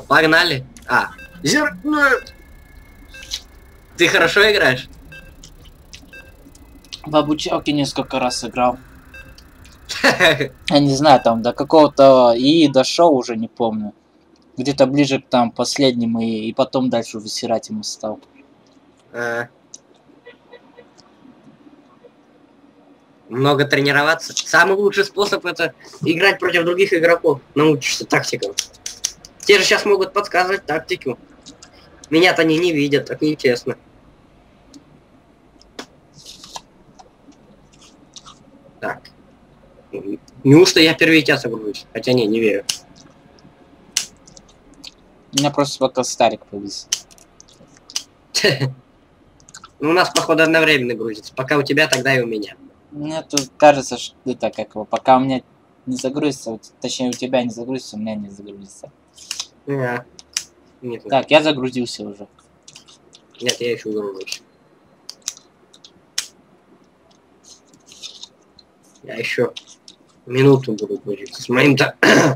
Погнали. Ну, ты хорошо играешь? В обучалке несколько раз играл. Я не знаю, там до какого-то и дошел, уже не помню. Где-то ближе к там последнему, и потом дальше уже сирать ему стал. Много тренироваться. Самый лучший способ это играть против других игроков. Научишься тактикам. Те же сейчас могут подсказывать тактику. Меня-то они не видят, так нечестно. Так. Неужто я первый тебя согружусь? Хотя не верю. У меня просто пока старик повис. Ну, у нас, походу, одновременно грузится. Пока у тебя, тогда и у меня. Мне тут кажется, что это как его, пока у меня не загрузится, точнее у тебя не загрузится, у меня не загрузится. Нет, Так, я загрузился уже. Нет, я еще гружусь. Я еще минуту буду грузиться. С моим-то...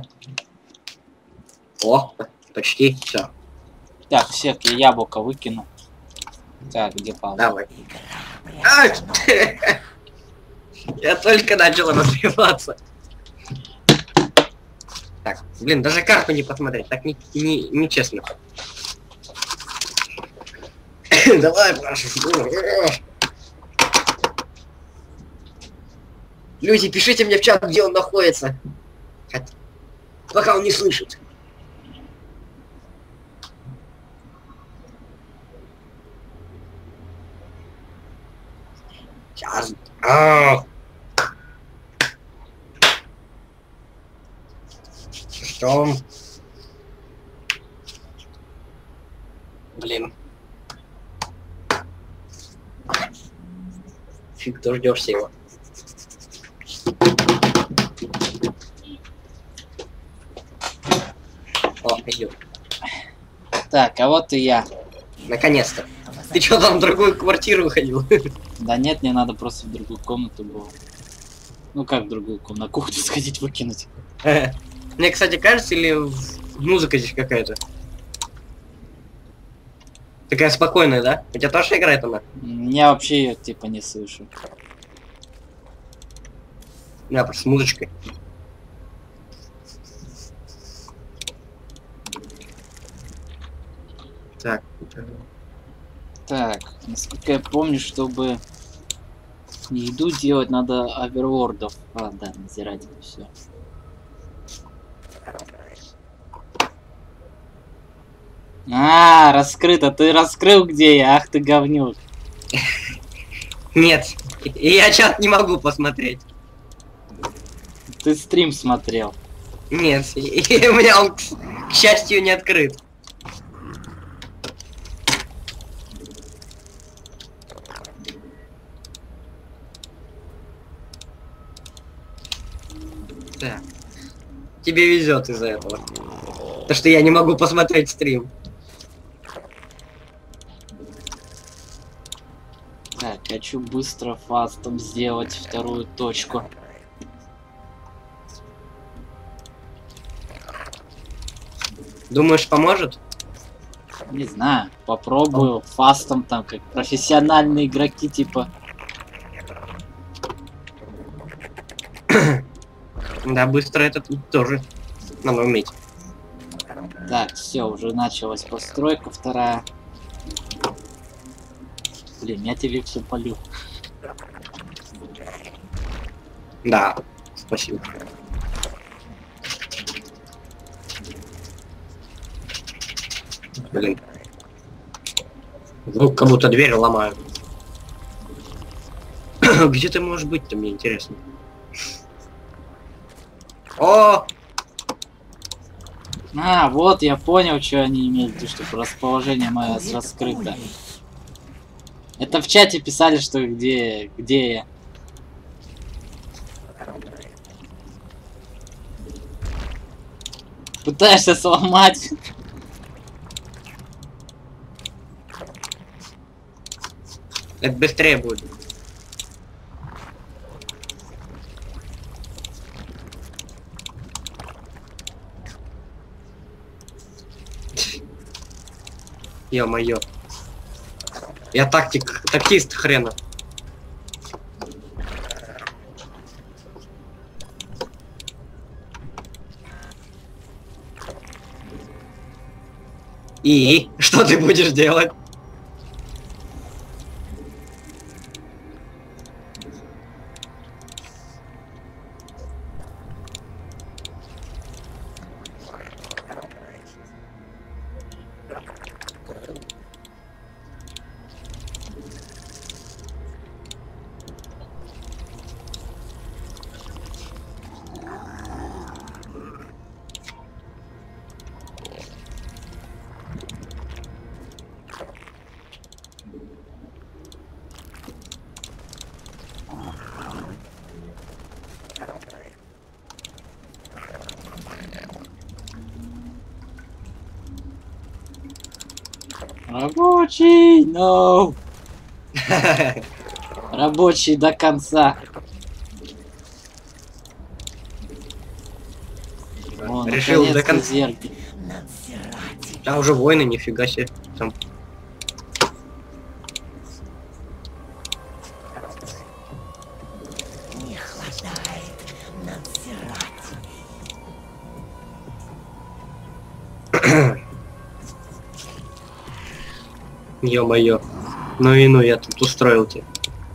О, почти все. Так, всех я яблоко выкину. Так, где Павел? Давай. Я только начал развиваться. Так, блин, даже карту не посмотреть, так нечестно. Давай, прошу. Люди, пишите мне в чат, где он находится. Пока он не слышит. Сейчас. Что? Блин. Фиг дождешься его. О, идет. Так, а вот и я. Наконец-то. Ты что там в другую квартиру ходил? Да нет, мне надо просто в другую комнату было. Ну как в другую комнату? На кухню сходить выкинуть. Мне, кстати, кажется, или музыка здесь какая-то? Такая спокойная, да? У тебя тоже играет она? Я вообще ее типа не слышу. Да, просто с музычкой. Так. Так, насколько я помню, чтобы еду делать, надо овервордов. А, да, назирать это все. А, раскрыто. Ты раскрыл, где я? Ах ты говнюк. Нет, я чат не могу посмотреть. Ты стрим смотрел. Нет, и у меня он, к счастью, не открыт. Так. Тебе везет из-за этого. То, что я не могу посмотреть стрим. Так, хочу быстро фастом сделать вторую точку. Думаешь, поможет? Не знаю, попробую фастом там, как профессиональные игроки, типа. Да, быстро это тоже надо уметь. Так, все, уже началась постройка вторая. Блин, я тебе все полю. Да, спасибо. Блин. Звук, как будто дверь ломают. Где ты можешь быть-то, мне интересно. О! А, вот я понял, что они имеют в виду, чтобы расположение мое раскрыто. Это в чате писали, что где я. Пытаешься сломать. Это быстрее будет. Ё-моё. Я таксист хрена. И что ты будешь делать? Рабочий, no! Рабочий до конца. О, Решил до конца. зеркало. Там уже войны, нифига себе. Там. Не хватает надзирателей. Ё-моё. Ну и ну, я тут устроил тебя.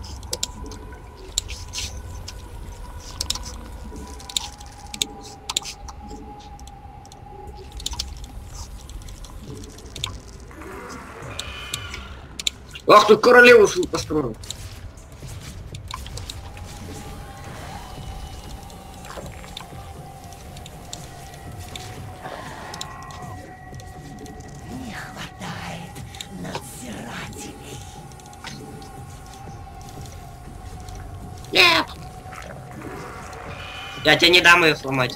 Ах ты, королеву свою построил. Не хватает надзирателей. Нет! Я тебе не дам ее сломать.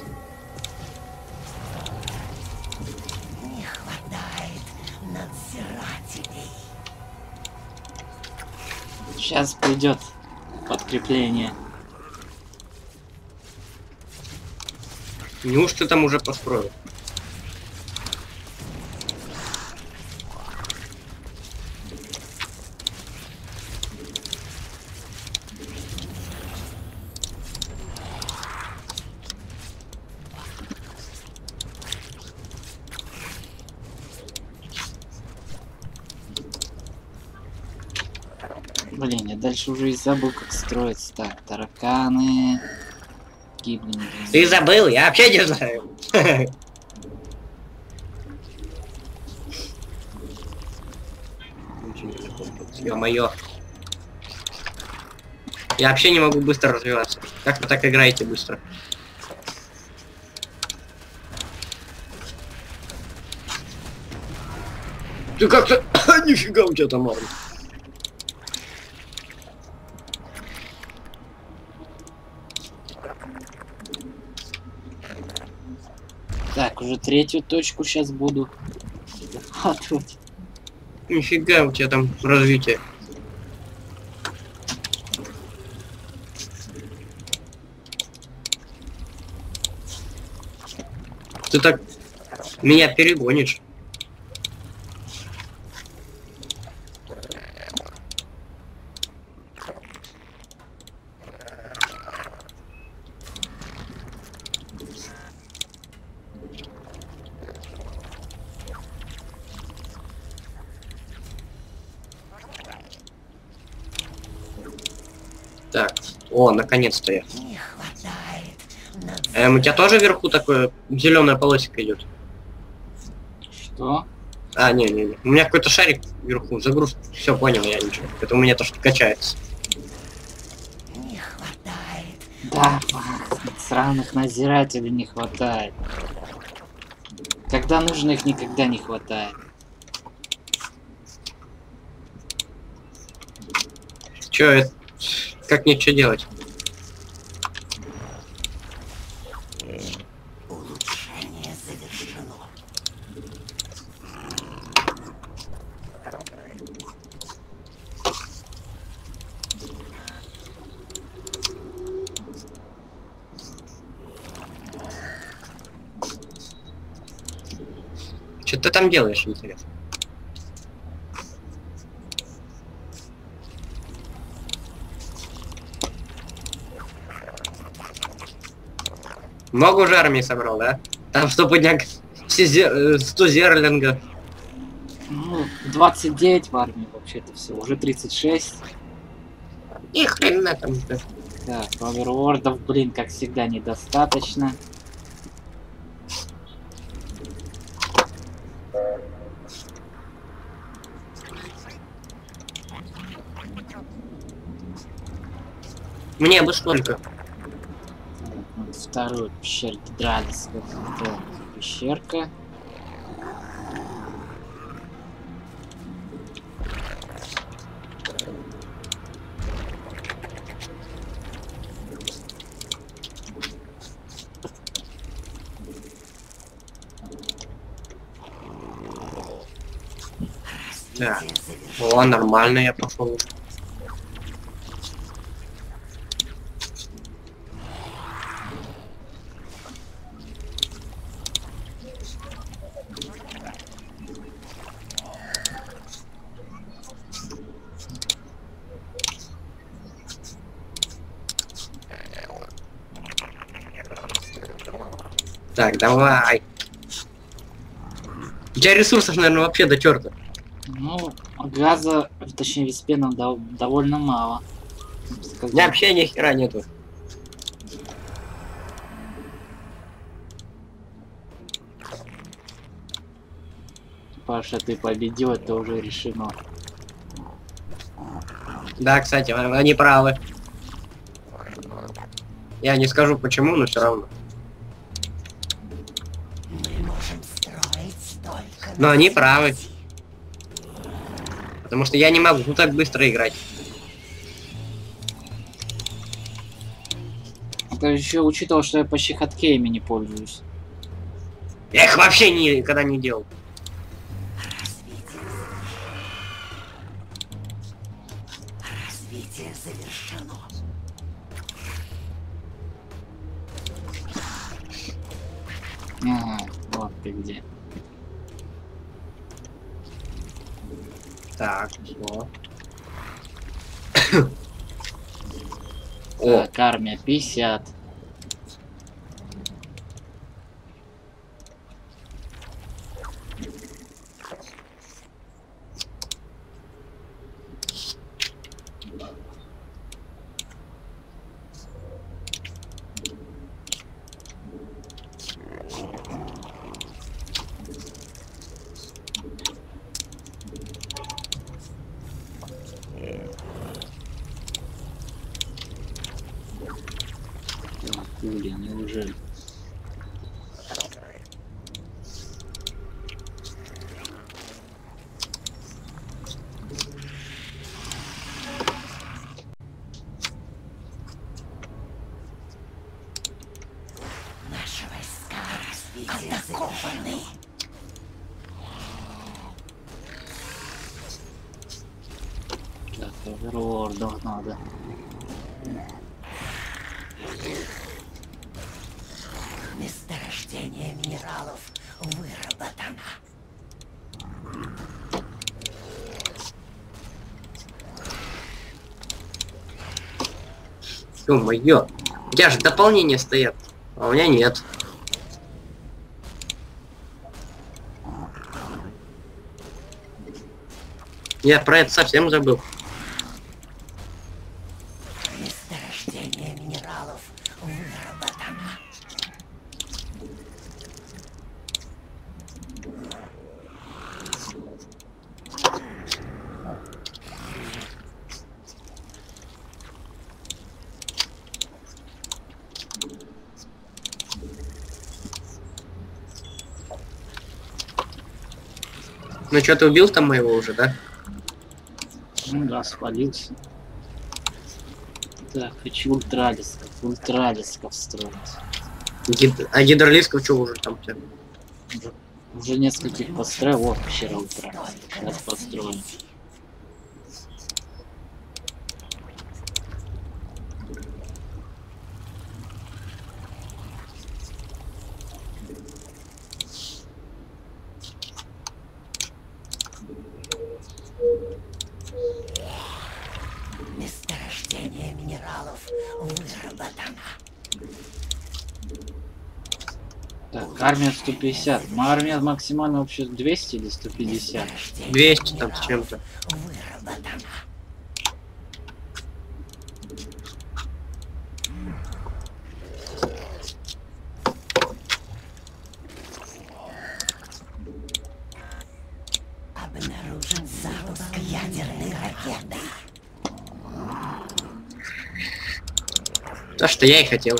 Не хватает надзирателей. Сейчас придет подкрепление. Неужто ты там уже построил? Блин, я дальше уже и забыл, как строиться. Так, тараканы. Гибли. Ты забыл, я вообще не знаю. Ё-моё. Я вообще не могу быстро развиваться. Как вы так играете быстро? Ты как-то... Нифига у тебя там армия. Так, уже третью точку сейчас буду. Отводить. Нифига у тебя там развитие. Ты так меня перегонишь. Так, о, наконец-то я. Не хватает У тебя тоже вверху такое зеленая полосика идет? Что? А, не. У меня какой-то шарик вверху, загруз. Все, понял, я ничего. Это у меня то, что качается. Не хватает. Да, сраных надзирателей не хватает. Когда нужно, их никогда не хватает. Че, это... Как мне что делать? Улучшение завершено. Что ты там делаешь, интересно? Много уже армии собрал, да? Там что подняк 100 зерлингов. Ну, 29 в армии вообще-то все, уже 36. И хрена там. Так, овервордов, блин, как всегда, недостаточно. Мне бы столько. Вот вторую пещеру дрались. Вот пещерка. Так. О, нормально я пошел. Так, давай. У тебя ресурсов, наверное, вообще до черта. Ну, газа, точнее, виспена довольно мало. У меня вообще ни хера нету. Паша, ты победил, это уже решено. Да, кстати, они правы. Я не скажу почему, но все равно. Мы можем строить только Но они правы. Потому что я не могу так быстро играть. Это еще учитывал, что я почти хаткеями не пользуюсь. Я их вообще никогда не делал. развитие завершено. Ага, вот ты где. Так, все. О, Так, армия 50. Блин, неужели? Наши войска атакованы. Так, овервордов надо. Месторождение минералов выработано. ё-моё. У тебя же дополнения стоят, а у меня нет. Я про это совсем забыл. Месторождение минералов выработано. Ну что, ты убил там моего уже, да? Ну да, свалился. Так, хочу ультралисков строить. А гидролисков что уже там все? Уже нескольких построил, вот пещера ультралисков. Сейчас построим. Месторождение минералов выработано. Так, армия 150. Армия максимально вообще 200 или 150? 200 там с чем-то. Выработано. Обнаружен запуск ядерной ракеты. То, что я и хотел.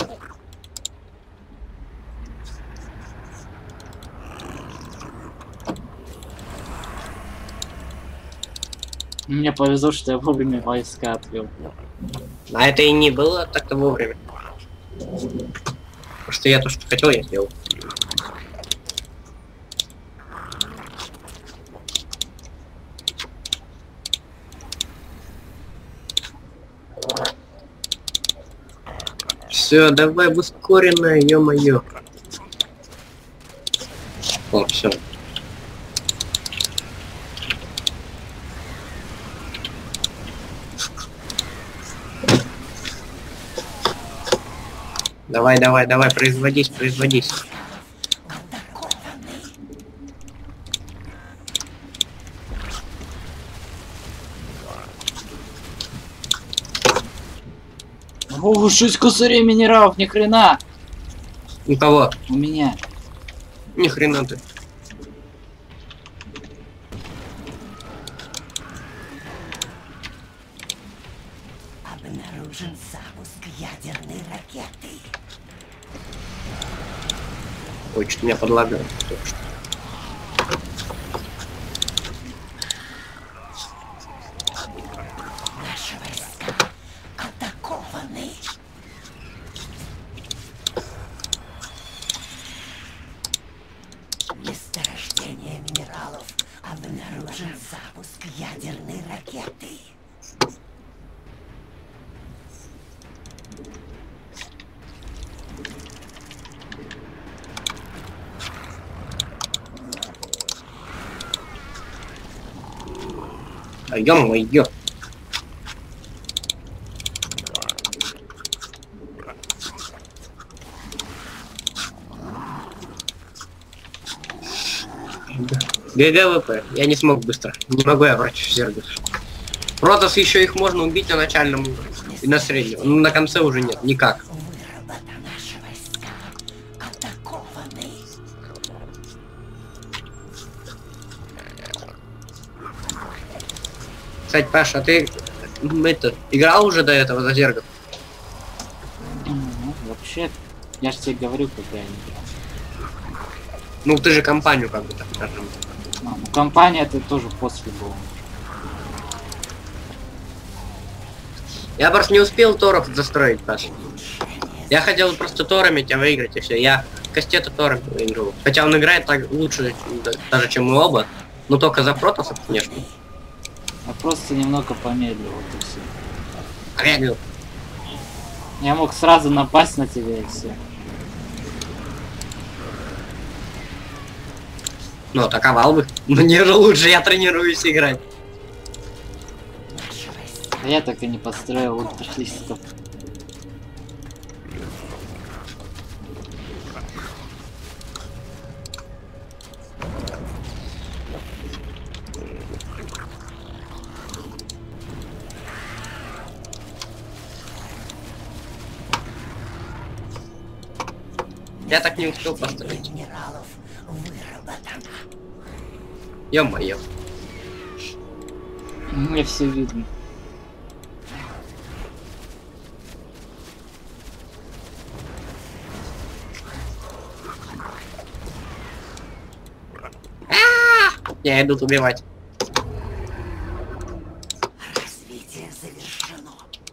Мне повезло, что я вовремя войска отвел. А это и не было так-то вовремя. Просто я то, что хотел, я сделал. Все, давай в ускоренное, ё-моё. О, все. Давай, давай, давай, производись, производись. О, 6 косарей минералов, ни хрена! У кого? У меня. Ни хрена ты. Обнаружен запуск ядерной ракеты. Ой, что меня подлагает. только что. Наши войска атакованы. Месторождение минералов. Обнаружен запуск ядерной ракеты. А ё-моё. ГГВП. Я не смог быстро. Не могу я против зергов. Протас еще их можно убить на начальном уровне. И на среднем. Ну, на конце уже нет. Никак. Выработаны наши войска атакованы. Кстати, Паша, а ты играл уже до этого за зергов? Ну, вообще, я же тебе говорю, когда я не играл. Ну, ты же компанию как бы так скажем. Ну, компания это тоже после была. Я просто не успел торов застроить, Паша. Я хотел просто торами тебя выиграть, и все. Я Кастета торами выиграл. Хотя он играет так лучше, даже чем мы оба. Но только за Протасов, конечно. Я просто немного помедлил, вот и все. Помедлил. Я мог сразу напасть на тебя и все. Ну, атаковал бы. Мне же лучше, я тренируюсь играть. Наши войска А я так и не построил ультралистов. Я так не успел построить. минералов выработано. Ё-моё. Мне все видно. Я иду убивать. Развитие завершено.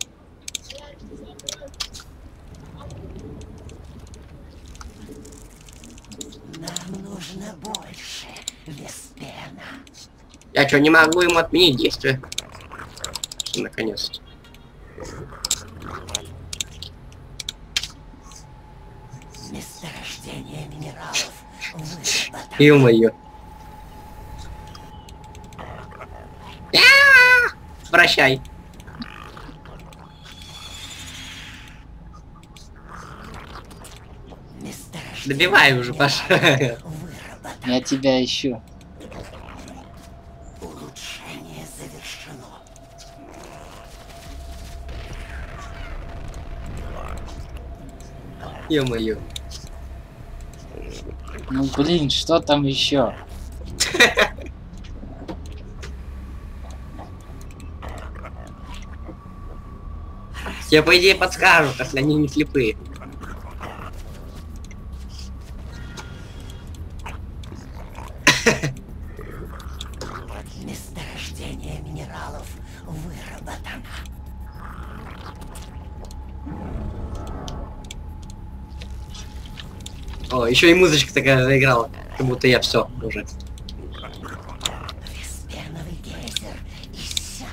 Нам нужно больше, Веспена. Я что, не могу ему отменить действие? Наконец-то. Месторождение минералов выработано. Ё-моё. Прощай. Месторождение Добивай уже, Паша. Я тебя ищу. Улучшение завершено. Ё-моё. Ну блин, что там еще? Тебе, по идее, подскажут, если они не слепые. Месторождение минералов выработано. О, еще и музычка такая заиграла, как будто я все уже. Веспеновый гейзер иссяк.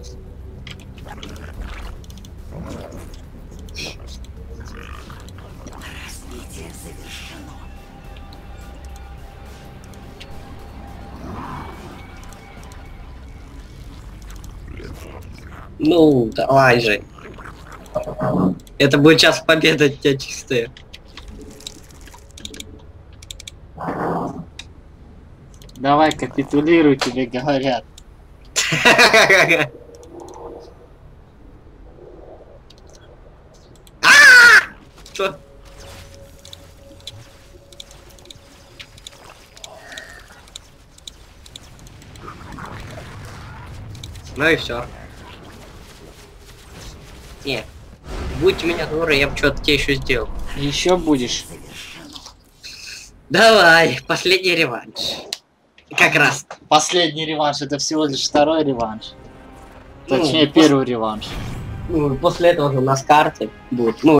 Развитие завершено. Ну, давай же. Это будет час победы от тебя чистая. Давай, капитулируй, тебе говорят. Что? Ну и все. Не. Будь у меня дура, я бы что-то тебе еще сделал. Еще будешь. Давай, последний реванш. Как раз. Последний реванш, это всего лишь второй реванш. Ну, Точнее, первый реванш. Ну, после этого же у нас карты будут. Ну,